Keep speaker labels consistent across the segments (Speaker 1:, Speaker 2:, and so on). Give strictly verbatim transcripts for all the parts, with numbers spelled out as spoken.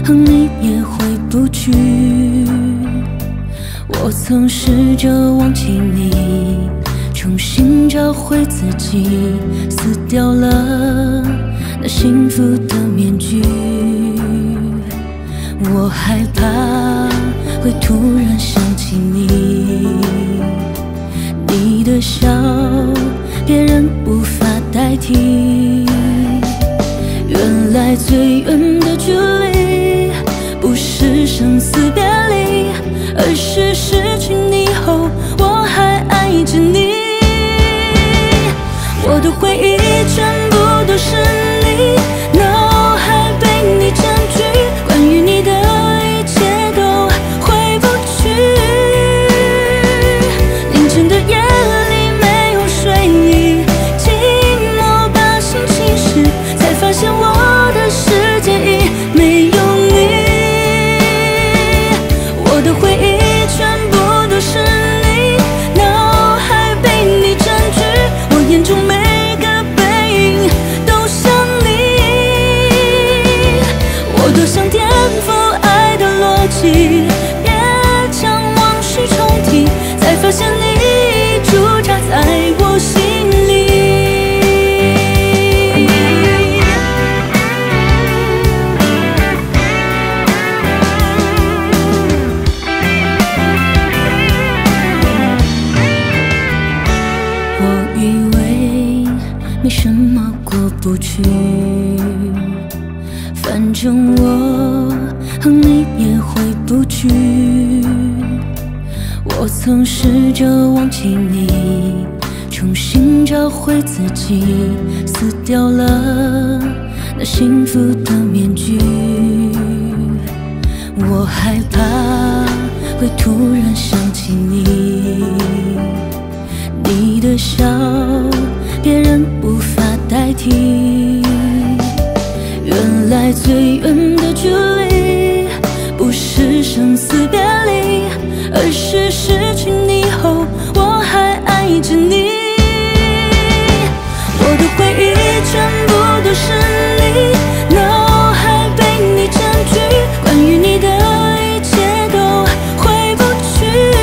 Speaker 1: 恨你也回不去。我曾试着忘记你，重新找回自己，撕掉了那幸福的面具。我害怕会突然想起你，你的笑别人无法代替。原来最远的距离不是生死别离，而是失去你后我还爱着你。我的回忆全部都是你，脑海被你占据，关于你的一切都回不去。凌晨的夜里没有睡意，寂寞把心侵蚀，才发现我的世界已没有你。我的回忆全部都是你，脑海被你占据，我眼中每个背影都像你。我多想颠覆爱的逻辑，别将往事重提，才发现你已驻扎在我心里。我以为没什么过不去，反正我恨你也回不去。我曾试着忘记你，重新找回自己，撕掉了那幸福的面具。我害怕会突然想起你，你的笑别人无法代替。原来最远的距离不是生死别离，而是失去你后我还爱着你。我的回忆全部都是你，脑海被你占据，关于你的一切都回不去。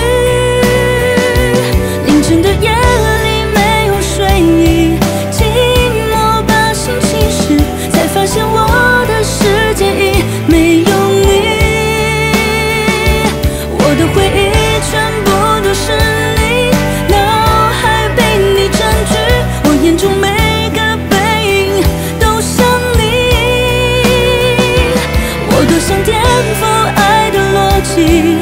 Speaker 1: 凌晨的夜里没有睡意，寂寞把心侵蚀，才发现我的世界已没有你。我的回忆全部都是你，脑海被你占据，我眼中每个背影都像你。我多想颠覆爱的逻辑，